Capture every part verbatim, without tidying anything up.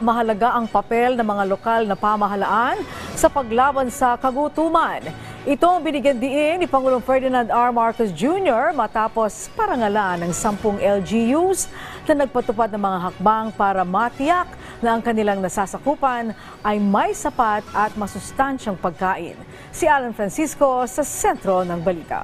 mahalaga ang papel ng mga lokal na pamahalaan sa paglaban sa kagutuman. Ito ang binigyan diin ni Pangulong Ferdinand R. Marcos Junior matapos parangalan ng sampung L G Us na nagpatupad ng mga hakbang para matiyak na ang kanilang nasasakupan ay may sapat at masustansyang pagkain. Si Alan Francisco sa sentro ng balita.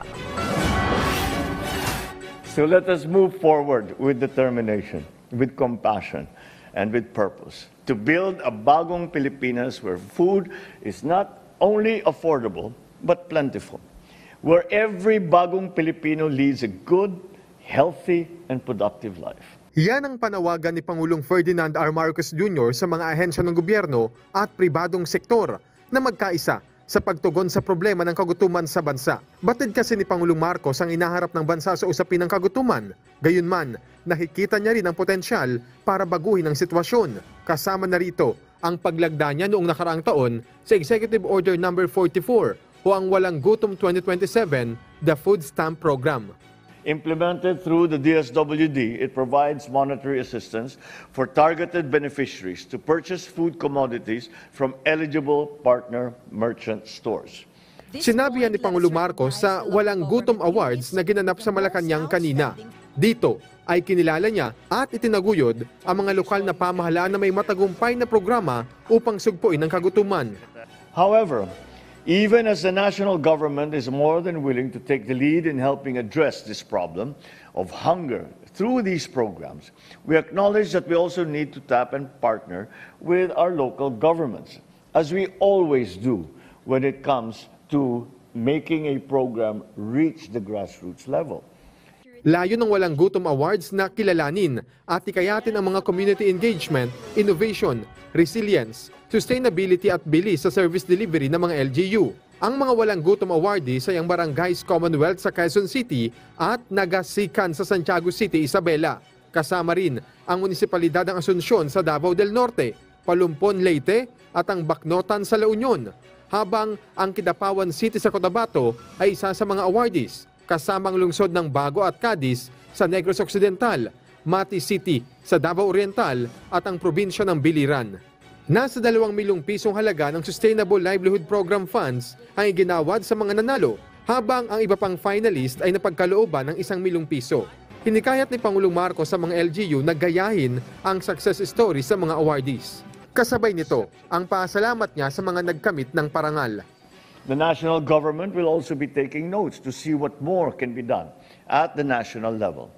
So let us move forward with determination, with compassion, and with purpose to build a bagong Pilipinas where food is not only affordable but plentiful, where every bagong Filipino leads a good, healthy, and productive life. Yan ang panawagan ni Pangulong Ferdinand R. Marcos Junior sa mga ahensya ng gobyerno at pribadong sektor na magkaisa sa pagtugon sa problema ng kagutuman sa bansa. Batid kasi ni Pangulong Marcos ang inaharap ng bansa sa usapin ng kagutuman. Gayunman, nakikita niya rin ang potensyal para baguhin ang sitwasyon. Kasama na rito ang paglagda niya noong nakaraang taon sa Executive Order number forty-four o ang Walang Gutom twenty twenty-seven, the Food Stamp Program. Implemented through the D S W D, it provides monetary assistance for targeted beneficiaries to purchase food commodities from eligible partner merchant stores. Sinabi yan ni Pangulong Marcos sa Walang Gutom Awards na ginanap sa Malacanang kanina. Dito ay kinilala niya at itinaguyod ang mga lokal na pamahalaan na may matagumpay na programa upang sugpuin ang kagutuman. However, even as the national government is more than willing to take the lead in helping address this problem of hunger through these programs, we acknowledge that we also need to tap and partner with our local governments, as we always do when it comes to making a program reach the grassroots level. Layo ng Walang Gutom Awards na kilalanin at ikayatin ang mga community engagement, innovation, resilience, sustainability at bilis sa service delivery ng mga L G U. Ang mga Walang Gutom Awardees ay ang Barangays Commonwealth sa Quezon City at Nagasikan sa Santiago City, Isabela. Kasama rin ang Munisipalidad ng Asuncion sa Davao del Norte, Palumpon, Leyte at ang Bacnotan sa La Union. Habang ang Kidapawan City sa Cotabato ay isa sa mga awardees, kasamang lungsod ng Bago at Cadiz sa Negros Occidental, Mati City sa Davao Oriental at ang probinsya ng Biliran. Nasa dalawang milyong pisong halaga ng Sustainable Livelihood Program funds ang iginawad sa mga nanalo, habang ang iba pang finalist ay napagkalooban ng isang milyong piso. Hinikayat ni Pangulong Marcos sa mga L G U na gayahin ang success story sa mga awardees. Kasabay nito, ang pasalamat niya sa mga nagkamit ng parangal. The national government will also be taking notes to see what more can be done at the national level.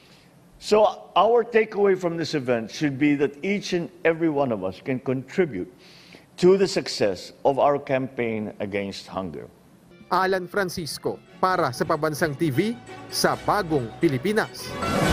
So our takeaway from this event should be that each and every one of us can contribute to the success of our campaign against hunger. Alan Francisco para sa Pambansang T V sa Bagong Pilipinas.